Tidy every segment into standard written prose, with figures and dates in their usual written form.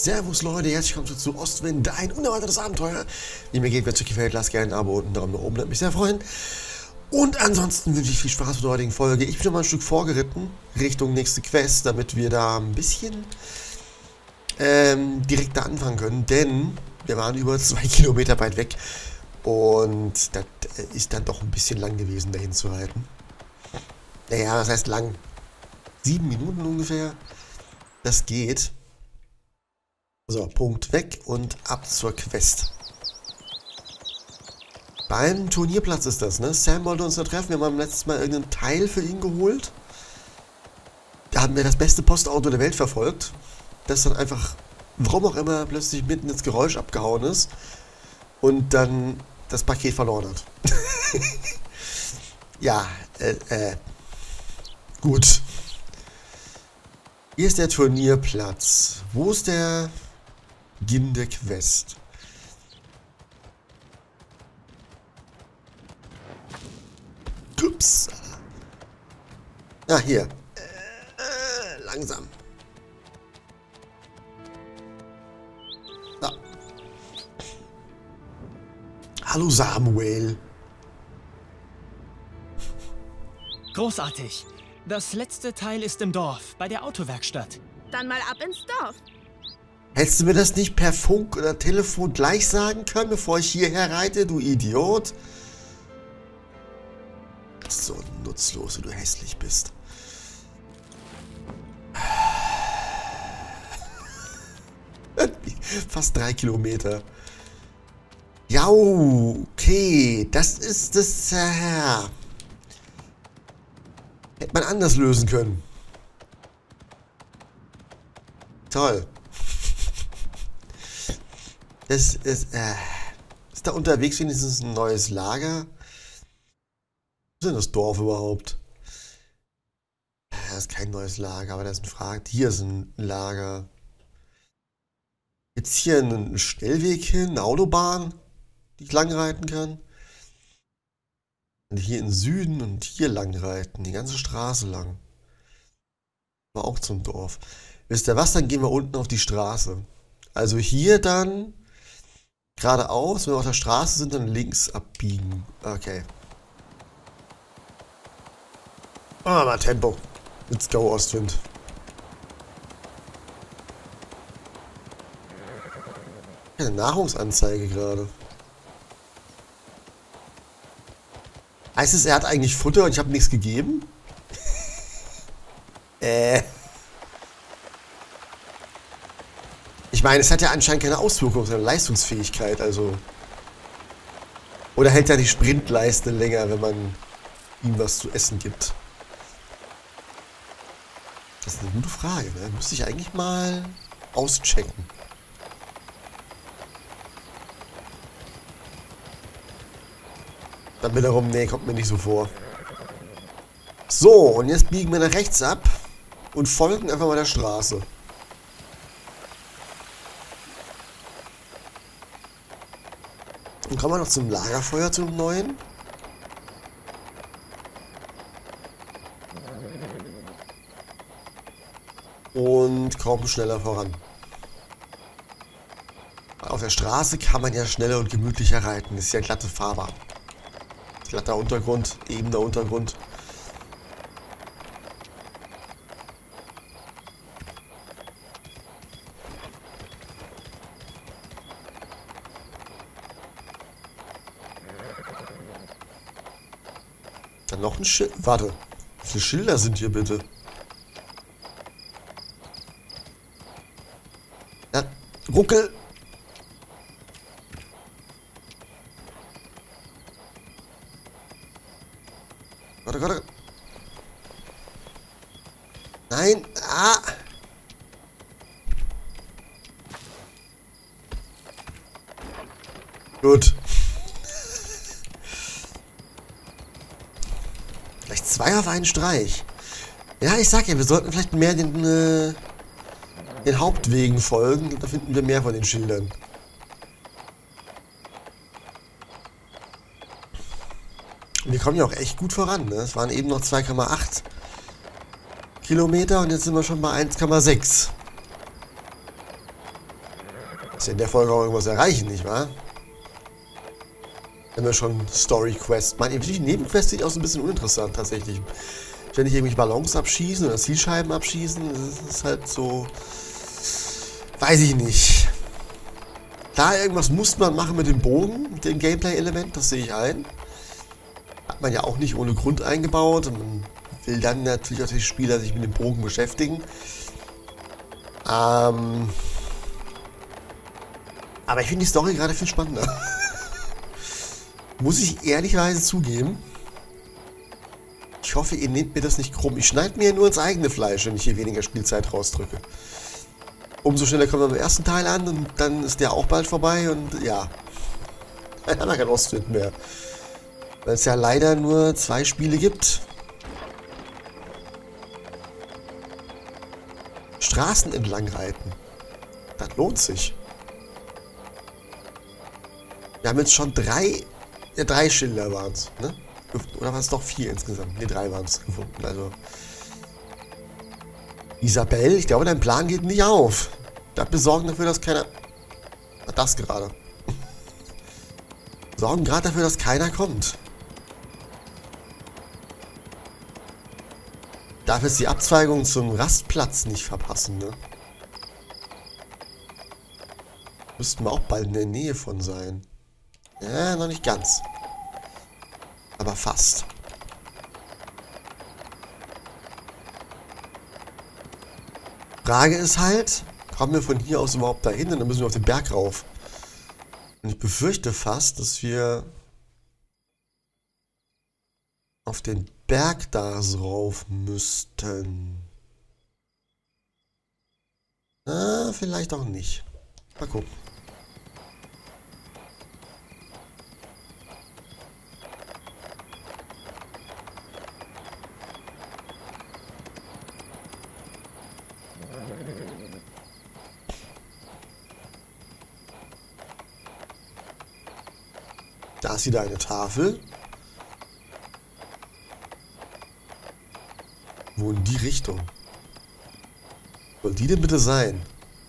Servus Leute, herzlich willkommen zu Ostwind, ein unerwartetes Abenteuer. Wie mir geht, wenn es euch gefällt, lasst gerne ein Abo und einen Daumen nach oben, würde mich sehr freuen. Und ansonsten wünsche ich viel Spaß mit der heutigen Folge. Ich bin schon mal ein Stück vorgeritten, Richtung nächste Quest, damit wir da ein bisschen direkt da anfangen können. Denn wir waren über 2 Kilometer weit weg und das ist dann doch ein bisschen lang gewesen, dahin zu reiten. Naja, was heißt lang? 7 Minuten ungefähr. Das geht. So, Punkt weg und ab zur Quest. Beim Turnierplatz ist das, ne? Sam wollte uns da treffen. Wir haben beim letzten Mal irgendeinen Teil für ihn geholt. Da haben wir das beste Postauto der Welt verfolgt. Das dann einfach, warum auch immer, plötzlich mitten ins Geräusch abgehauen ist. Und dann das Paket verloren hat. Ja, gut. Hier ist der Turnierplatz. Wo ist der Beginn der Quest? Ups. Ah, hier. Langsam. Da. Hallo Samuel. Großartig. Das letzte Teil ist im Dorf, bei der Autowerkstatt. Dann mal ab ins Dorf. Hättest du mir das nicht per Funk oder Telefon gleich sagen können, bevor ich hierher reite, du Idiot? So nutzlos, wie du hässlich bist. Fast 3 Kilometer. Ja, okay. Das ist das... hätte man anders lösen können. Toll. Das ist... ist da unterwegs wenigstens ein neues Lager? Was ist denn das Dorf überhaupt? Das ist kein neues Lager, aber das ist ein Frage. Hier ist ein Lager. Jetzt hier einen Schnellweg hin, eine Autobahn, die ich langreiten kann. Und hier im Süden und hier langreiten, die ganze Straße lang. War auch zum Dorf. Wisst ihr was? Dann gehen wir unten auf die Straße. Also hier dann geradeaus, wenn wir auf der Straße sind, dann links abbiegen. Okay. Ah, mal Tempo. Let's go, Ostwind. Eine Nahrungsanzeige gerade. Heißt es, er hat eigentlich Futter und ich habe nichts gegeben? Ich meine, es hat ja anscheinend keine Auswirkung auf seine Leistungsfähigkeit, also. Oder hält er die Sprintleiste länger, wenn man ihm was zu essen gibt? Das ist eine gute Frage, ne? Müsste ich eigentlich mal auschecken. Dann wiederum, nee, kommt mir nicht so vor. So, und jetzt biegen wir nach rechts ab und folgen einfach mal der Straße. Und kommen wir noch zum Lagerfeuer, zum neuen. Und kommen schneller voran. Auf der Straße kann man ja schneller und gemütlicher reiten. Das ist ja glatte Fahrbahn. Glatter Untergrund, ebener Untergrund. Dann noch ein Schild. Warte. Wie viele Schilder sind hier bitte? Ja, ruckel. Warte, warte. Nein. Ah. Gut. Vielleicht 2 auf einen Streich. Ja, ich sag ja, wir sollten vielleicht mehr den Hauptwegen folgen. Da finden wir mehr von den Schildern. Und wir kommen ja auch echt gut voran, ne? Es waren eben noch 2,8 Kilometer und jetzt sind wir schon bei 1,6. Dass wir in der Folge auch irgendwas erreichen, nicht wahr? Wenn wir schon Story-Quest. Meine Nebenquests sind auch so ein bisschen uninteressant tatsächlich. Ständig irgendwelche Ballons abschießen oder Zielscheiben abschießen. Das ist halt so. Weiß ich nicht. Da irgendwas muss man machen mit dem Bogen, mit dem Gameplay-Element, das sehe ich ein. Hat man ja auch nicht ohne Grund eingebaut. Und man will dann natürlich auch die Spieler sich mit dem Bogen beschäftigen. Aber ich finde die Story gerade viel spannender. Muss ich ehrlicherweise zugeben. Ich hoffe, ihr nehmt mir das nicht krumm. Ich schneide mir nur ins eigene Fleisch, wenn ich hier weniger Spielzeit rausdrücke. Umso schneller kommen wir beim ersten Teil an und dann ist der auch bald vorbei und ja. Dann haben wir keinen Austritt mehr. Weil es ja leider nur 2 Spiele gibt. Straßen entlang reiten. Das lohnt sich. Wir haben jetzt schon 3 Schilder waren es, ne? Oder waren es doch 4 insgesamt? Ne, 3 waren es gefunden. Also. Isabel, ich glaube, dein Plan geht nicht auf. Wir sorgen dafür, dass keiner. Das gerade. Sorgen gerade dafür, dass keiner kommt. Darf jetzt die Abzweigung zum Rastplatz nicht verpassen, ne? Müssten wir auch bald in der Nähe von sein. Ja, noch nicht ganz. Aber fast. Frage ist halt, kommen wir von hier aus überhaupt dahin? Und dann müssen wir auf den Berg rauf. Und ich befürchte fast, dass wir auf den Berg da rauf müssten. Ah, vielleicht auch nicht. Mal gucken. Da ist wieder eine Tafel. Wo in die Richtung? Soll die denn bitte sein?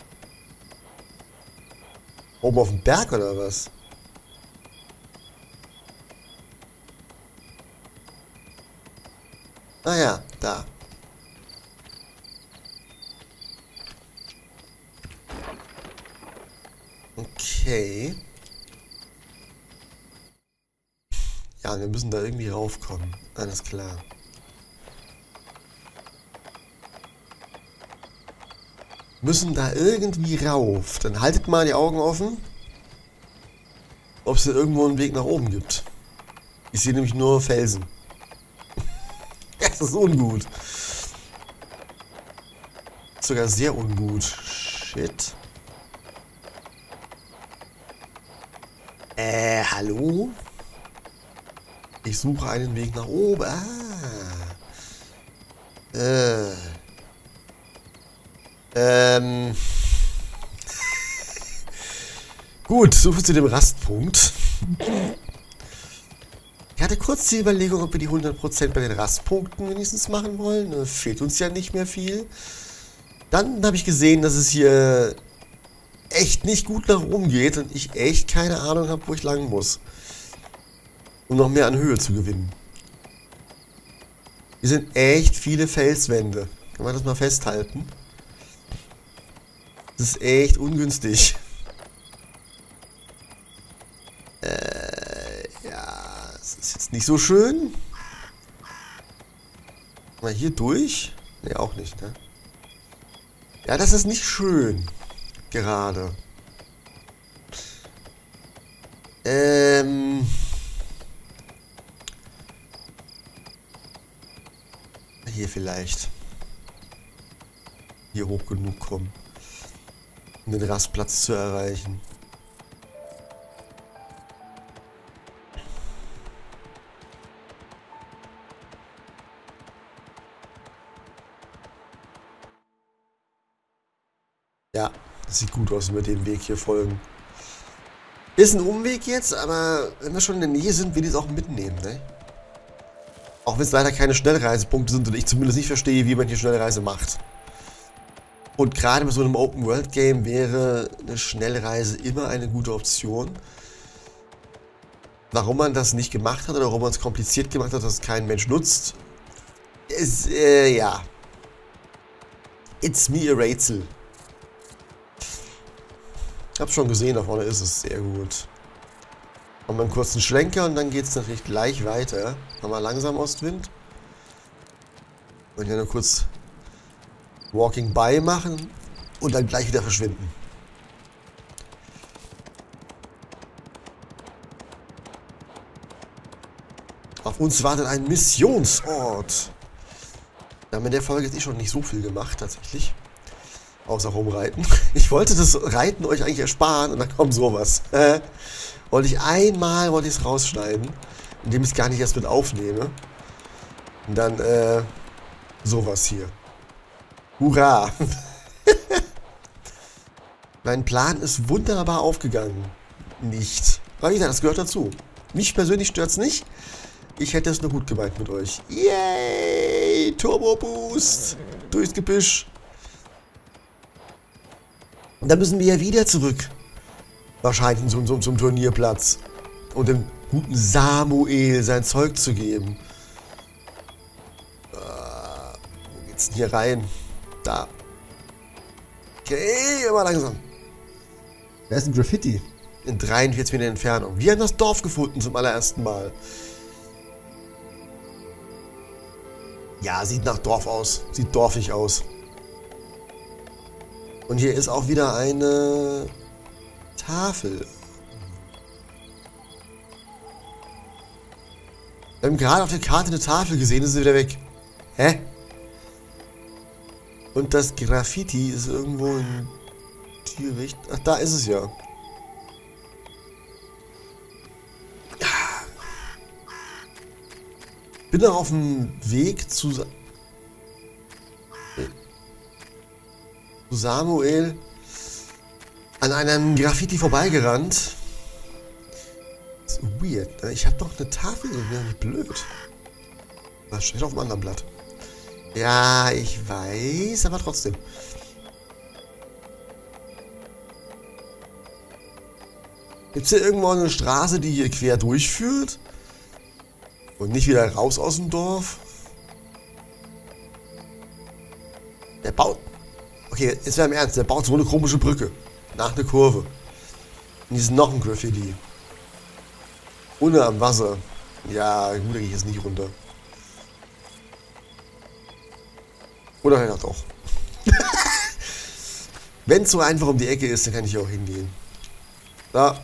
Oben auf dem Berg oder was? Ah ja, da. Okay. Ja, wir müssen da irgendwie raufkommen. Alles klar. Müssen da irgendwie rauf. Dann haltet mal die Augen offen. Ob es da irgendwo einen Weg nach oben gibt. Ich sehe nämlich nur Felsen. Das ist ungut. Sogar sehr ungut. Shit. Hallo? Ich suche einen Weg nach oben. Gut, suche zu dem Rastpunkt. Ich hatte kurz die Überlegung, ob wir die 100% bei den Rastpunkten wenigstens machen wollen. Da fehlt uns ja nicht mehr viel. Dann habe ich gesehen, dass es hier echt nicht gut nach oben geht und ich echt keine Ahnung habe, wo ich lang muss. Um noch mehr an Höhe zu gewinnen. Hier sind echt viele Felswände. Kann man das mal festhalten? Das ist echt ungünstig. Ja, das ist jetzt nicht so schön. Mal hier durch? Ne, auch nicht, ne? Ja, das ist nicht schön. Gerade. Hier vielleicht. Hier hoch genug kommen. Um den Rastplatz zu erreichen. Ja, das sieht gut aus, wenn wir dem Weg hier folgen. Ist ein Umweg jetzt, aber wenn wir schon in der Nähe sind, will ich es auch mitnehmen, ne? Auch wenn es leider keine Schnellreisepunkte sind und ich zumindest nicht verstehe, wie man hier Schnellreise macht. Und gerade bei so einem Open-World-Game wäre eine Schnellreise immer eine gute Option. Warum man das nicht gemacht hat oder warum man es kompliziert gemacht hat, dass es kein Mensch nutzt, ist, ja. It's me a Rätsel. Ich hab's schon gesehen, da vorne ist es sehr gut. Haben wir einen kurzen Schlenker und dann geht es natürlich gleich weiter. Haben wir langsam Ostwind. Und hier nur kurz Walking by machen und dann gleich wieder verschwinden. Auf uns wartet ein Missionsort. Wir haben in der Folge jetzt schon nicht so viel gemacht, tatsächlich. Außer rumreiten. Ich wollte das Reiten euch eigentlich ersparen und dann kommt sowas. Wollte ich es rausschneiden, indem ich es gar nicht erst mit aufnehme. Und dann, sowas hier. Hurra! Mein Plan ist wunderbar aufgegangen. Nicht. Aber wie gesagt, das gehört dazu. Mich persönlich stört es nicht. Ich hätte es nur gut gemeint mit euch. Yay! Turbo Boost! Durchs Gebüsch. Und dann müssen wir ja wieder zurück. Wahrscheinlich zum Turnierplatz. Und dem guten Samuel sein Zeug zu geben. Wo geht's denn hier rein? Da. Okay, immer langsam. Da ist ein Graffiti. In 43 Meter Entfernung. Wir haben das Dorf gefunden zum allerersten Mal. Ja, sieht nach Dorf aus. Sieht dorfig aus. Und hier ist auch wieder eine Tafel. Wir haben gerade auf der Karte eine Tafel gesehen, ist sie wieder weg. Hä? Und das Graffiti ist irgendwo in die Richtung. Ach, da ist es ja. Bin noch auf dem Weg zu Samuel an einem Graffiti vorbeigerannt. Das ist weird. Ich habe doch eine Tafel, wie blöd. Was steht auf dem anderen Blatt? Ja, ich weiß, aber trotzdem. Gibt es hier irgendwo eine Straße, die hier quer durchführt? Und nicht wieder raus aus dem Dorf? Der baut... Okay, jetzt wäre im Ernst. Der baut so eine komische Brücke. Nach einer Kurve. Und hier ist noch ein Graffiti. Ohne am Wasser. Ja, gut, da gehe ich jetzt nicht runter. Oder vielleicht auch doch. Wenn es so einfach um die Ecke ist, dann kann ich auch hingehen. Da.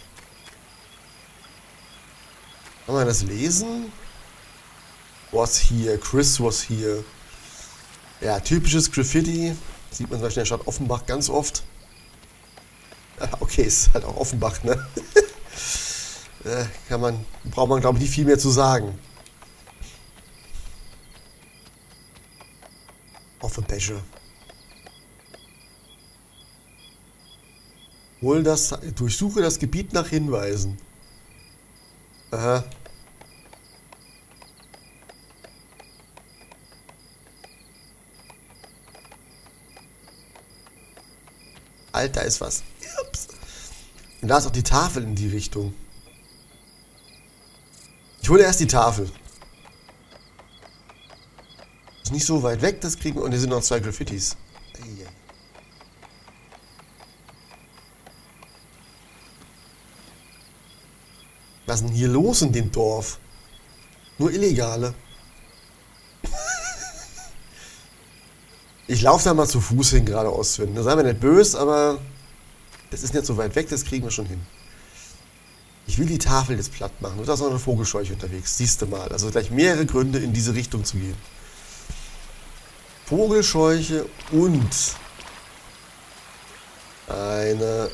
Kann man das lesen? Was here? Chris was here. Ja, typisches Graffiti. Sieht man zum Beispiel in der Stadt Offenbach ganz oft. Okay, ist halt auch Offenbach, ne? Braucht man, glaube ich, nicht viel mehr zu sagen. Offenbäche. Durchsuche das Gebiet nach Hinweisen. Aha. Alter, ist was. Ups. Und da ist auch die Tafel in die Richtung. Ich hole erst die Tafel. Ist nicht so weit weg, das kriegen wir. Und hier sind noch 2 Graffitis. Was ist denn hier los in dem Dorf? Nur Illegale. Ich laufe da mal zu Fuß hin, gerade Ostwind. Sei mir nicht böse, aber das ist nicht so weit weg, das kriegen wir schon hin. Ich will die Tafel jetzt platt machen. Und da ist auch eine Vogelscheuche unterwegs. Siehst du mal. Also gleich mehrere Gründe, in diese Richtung zu gehen. Vogelscheuche und eine...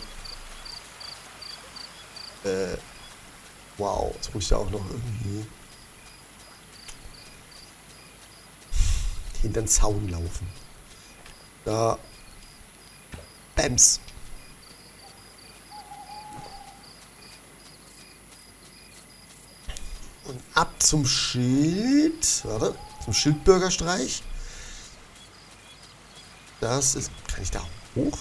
wow, jetzt muss ich da auch noch irgendwie hinter den Zaun laufen. Da. Bams. Und ab zum Schild. Warte, zum Schildbürgerstreich. Das ist... Kann ich da hoch?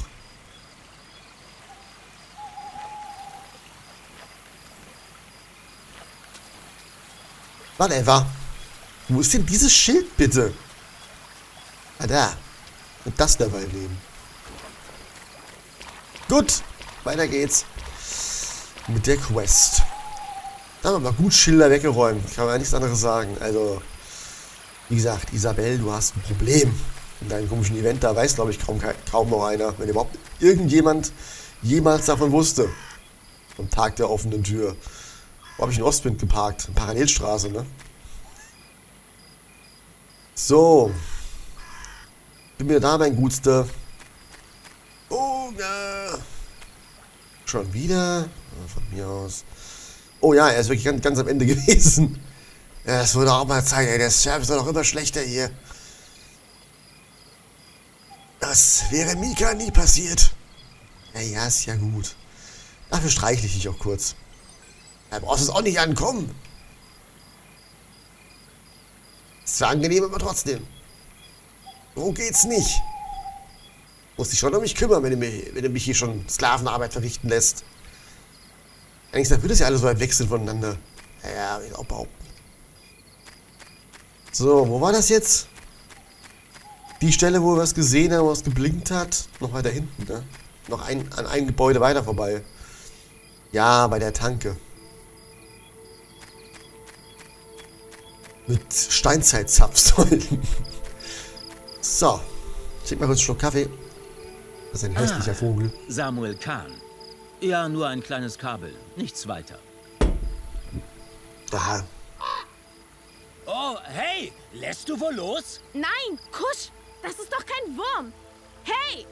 Whatever. Wo ist denn dieses Schild bitte? Ah, da. Und das dabei nehmen. Gut. Weiter geht's. Mit der Quest. Da haben wir mal gut Schilder weggeräumt. Kann man ja nichts anderes sagen. Also, wie gesagt, Isabel, du hast ein Problem. In deinem komischen Event, da weiß, glaube ich, kaum noch einer. Wenn überhaupt irgendjemand jemals davon wusste. Am Tag der offenen Tür. Wo habe ich in Ostwind geparkt? Eine Parallelstraße, ne? So. Bin wieder da, mein Gutster. Oh, ja. Schon wieder? Von mir aus. Oh ja, er ist wirklich ganz am Ende gewesen. Ja, das würde auch mal Zeit, ey. Der Service wird auch immer schlechter hier. Das wäre Mika nie passiert. Ja, ist ja gut. Dafür streichle ich dich auch kurz. Da brauchst du es auch nicht ankommen. Ist zwar angenehm, aber trotzdem. So geht's nicht. Muss dich schon um mich kümmern, wenn du mich hier schon Sklavenarbeit verrichten lässt. Eigentlich wird es ja alles so weit wechseln voneinander. Ja, will ich auch behaupten. So, wo war das jetzt? Die Stelle, wo wir was gesehen haben, wo es geblinkt hat. Noch weiter hinten, ne? Noch an ein Gebäude weiter vorbei. Ja, bei der Tanke. Mit Steinzeit-Zapfsäulen. So. Ich mal kurz einen Schluck Kaffee. Das ist ein hässlicher Vogel. Samuel Kahn. Ja, nur ein kleines Kabel. Nichts weiter. Da. Oh, hey! Lässt du wohl los? Nein, Kusch! Das ist doch kein Wurm! Hey!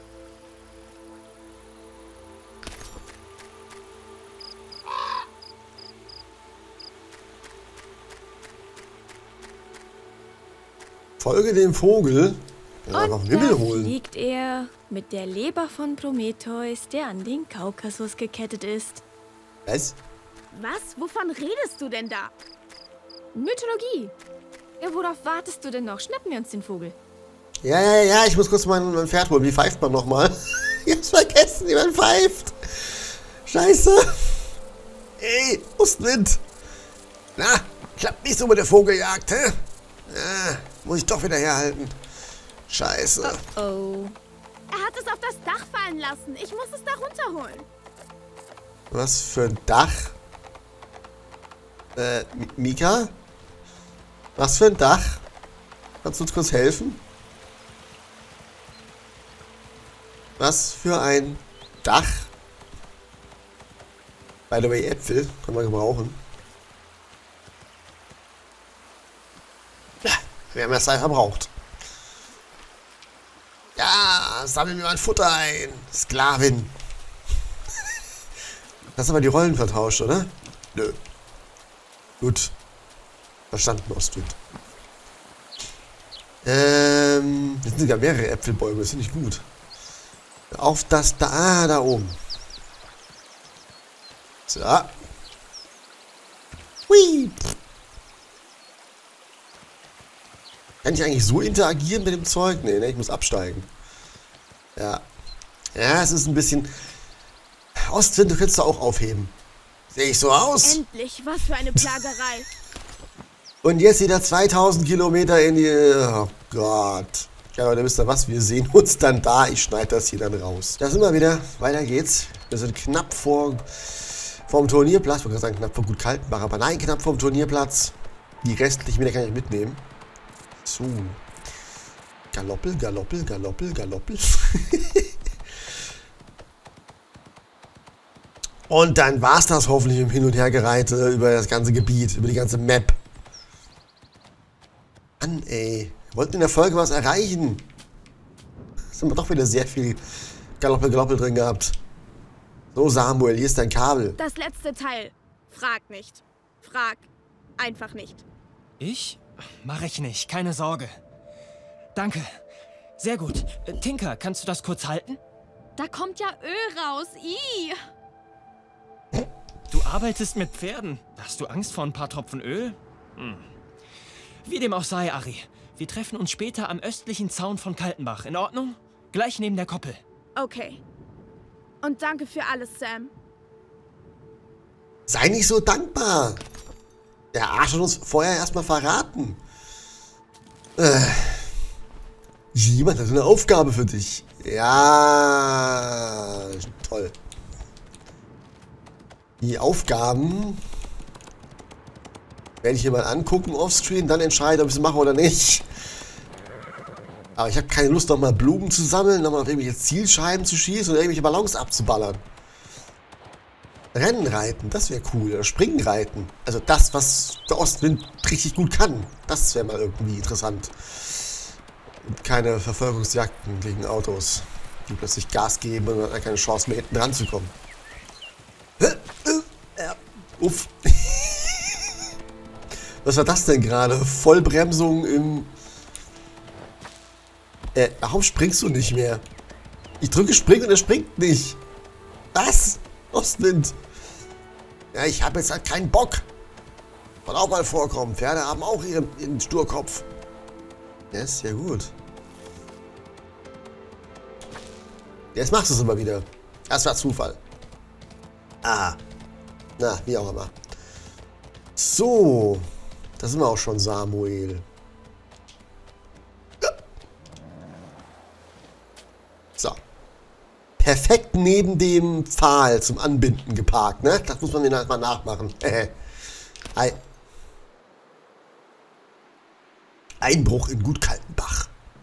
Folge dem Vogel. Einfach Und Himmel da holen. fliegt er mit der Leber von Prometheus, der an den Kaukasus gekettet ist. Was? Was? Wovon redest du denn da? Mythologie. Ja, worauf wartest du denn noch? Schnappen wir uns den Vogel. Ja, ich muss kurz mein Pferd holen. Wie pfeift man nochmal? Ich hab's vergessen, wie man pfeift. Scheiße. Ey, Ostwind. Na, klappt nicht so mit der Vogeljagd, hä? Muss ich doch wieder herhalten. Scheiße. Oh. Er hat es auf das Dach fallen lassen. Ich muss es da runterholen. Was für ein Dach? Mika? Was für ein Dach? Kannst du uns kurz helfen? Was für ein Dach? By the way, Äpfel können wir gebrauchen. Ja, wir haben das Ei verbraucht. Ja, sammeln wir mal Futter ein. Sklavin. Das ist aber die Rollen vertauscht, oder? Nö. Gut. Verstanden, Ostwind. Jetzt sind sogar mehrere Äpfelbäume. Das finde ich gut. Auf das da. Ah, da oben. So. Hui. Kann ich eigentlich so interagieren mit dem Zeug? Nee, ne, ich muss absteigen. Ja. Ja, es ist ein bisschen... Ostwind, du könntest du auch aufheben. Sehe ich so aus? Endlich, was für eine Plagerei. Und jetzt wieder 2000 Kilometer in die... Oh Gott. Ja, Leute, wisst ihr was? Wir sehen uns dann da. Ich schneide das hier dann raus. Da sind wir wieder. Weiter geht's. Wir sind knapp vorm Turnierplatz. Ich wollte gerade sagen, knapp vor Gut Kaltenbach. Aber nein, knapp vorm Turnierplatz. Die restlichen Meter kann ich mitnehmen. So. Galoppel, Galoppel, Galoppel, Galoppel. Und dann war's das hoffentlich im Hin- und Hergereite über das ganze Gebiet, über die ganze Map. Mann, ey. Wir wollten in der Folge was erreichen. Jetzt haben wir doch wieder sehr viel Galoppel, Galoppel drin gehabt. So, Samuel, hier ist dein Kabel. Das letzte Teil. Frag nicht. Frag einfach nicht. Ich? Mach ich nicht, keine Sorge. Danke. Sehr gut. Tinker, kannst du das kurz halten? Da kommt ja Öl raus. Ih. Du arbeitest mit Pferden. Hast du Angst vor ein paar Tropfen Öl? Wie dem auch sei, Ari. Wir treffen uns später am östlichen Zaun von Kaltenbach. In Ordnung? Gleich neben der Koppel. Okay. Und danke für alles, Sam. Sei nicht so dankbar. Der Arsch hat uns vorher erstmal verraten. Jemand hat eine Aufgabe für dich. Ja, toll. Die Aufgaben werde ich mir mal angucken offscreen, dann entscheiden, ob ich es mache oder nicht. Aber ich habe keine Lust, nochmal Blumen zu sammeln, nochmal auf irgendwelche Zielscheiben zu schießen oder irgendwelche Ballons abzuballern. Rennen reiten, das wäre cool. Oder Springen reiten. Also das, was der Ostwind richtig gut kann. Das wäre mal irgendwie interessant. Und keine Verfolgungsjagden gegen Autos, die plötzlich Gas geben und man hat keine Chance mehr hinten dran zu kommen. Uff. Was war das denn gerade? Vollbremsung im... warum springst du nicht mehr? Ich drücke Springen und er springt nicht. Was? Ostwind. Ja, ich habe jetzt halt keinen Bock. Soll auch mal vorkommen. Pferde haben auch ihren Sturkopf. Ja, ist ja gut. Jetzt machst du es immer wieder. Das war Zufall. Ah. Na, wie auch immer. So. Da sind wir auch schon, Samuel. Ja. So. Perfekt neben dem Pfahl zum Anbinden geparkt, ne? Das muss man mir mal nachmachen. Hi. Einbruch in Gut Kaltenbach.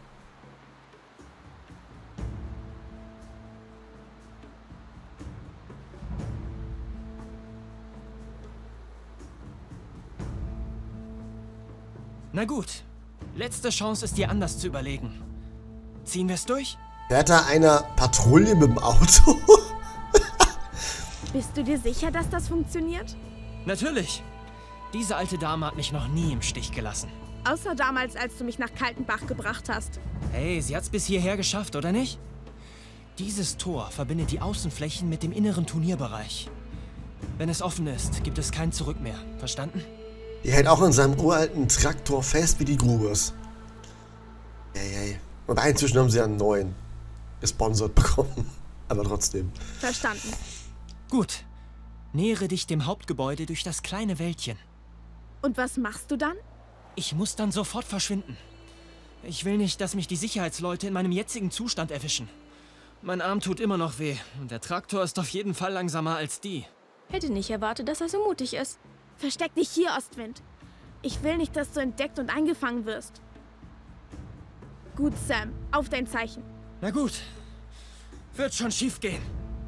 Na gut. Letzte Chance ist dir anders zu überlegen. Ziehen wir es durch? Fährt da einer Patrouille mit dem Auto? Bist du dir sicher, dass das funktioniert? Natürlich. Diese alte Dame hat mich noch nie im Stich gelassen. Außer damals, als du mich nach Kaltenbach gebracht hast. Hey, sie hat's bis hierher geschafft, oder nicht? Dieses Tor verbindet die Außenflächen mit dem inneren Turnierbereich. Wenn es offen ist, gibt es kein Zurück mehr. Verstanden? Die hält auch in seinem uralten Traktor fest wie die Grubers. Hey. Wobei inzwischen haben sie ja einen neuen gesponsert bekommen. Aber trotzdem. Verstanden. Gut. Nähere dich dem Hauptgebäude durch das kleine Wäldchen. Und was machst du dann? Ich muss dann sofort verschwinden. Ich will nicht, dass mich die Sicherheitsleute in meinem jetzigen Zustand erwischen. Mein Arm tut immer noch weh und der Traktor ist auf jeden Fall langsamer als die. Hätte nicht erwartet, dass er so mutig ist. Versteck dich hier, Ostwind. Ich will nicht, dass du entdeckt und eingefangen wirst. Gut, Sam. Auf dein Zeichen. Na gut. Wird schon schief gehen.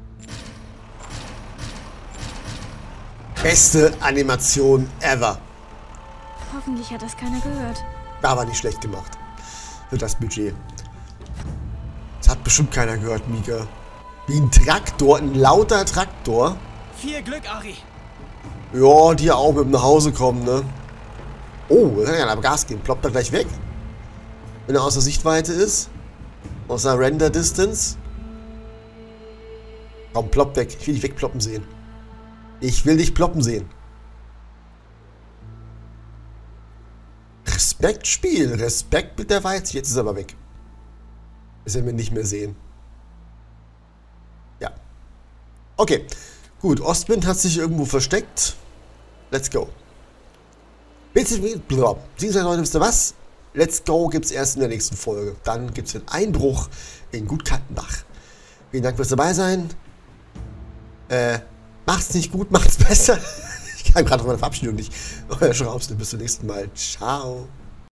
Beste Animation ever. Hoffentlich hat das keiner gehört. Aber nicht schlecht gemacht. Für das Budget. Das hat bestimmt keiner gehört, Mika. Wie ein Traktor, ein lauter Traktor. Viel Glück, Ari. Ja, die auch mit nach Hause kommen, ne? Oh, da kann er aber Gas geben. Ploppt er gleich weg. Wenn er außer Sichtweite ist. Außer Render Distance. Komm, plopp weg. Ich will dich wegploppen sehen. Ich will dich ploppen sehen. Respekt, Spiel. Respekt mit der Weiz. Jetzt ist er aber weg. Bis wir ihn nicht mehr sehen. Ja. Okay. Gut, Ostwind hat sich irgendwo versteckt. Let's go. Beziehungsweise, Leute, wisst ihr was? Let's go gibt's erst in der nächsten Folge. Dann gibt's den Einbruch in Gut Kaltenbach. Vielen Dank fürs dabei sein. Macht's nicht gut, macht's besser. Ich kann gerade auf meine Verabschiedung nicht. Euer Schraubsnipp, bis zum nächsten Mal. Ciao.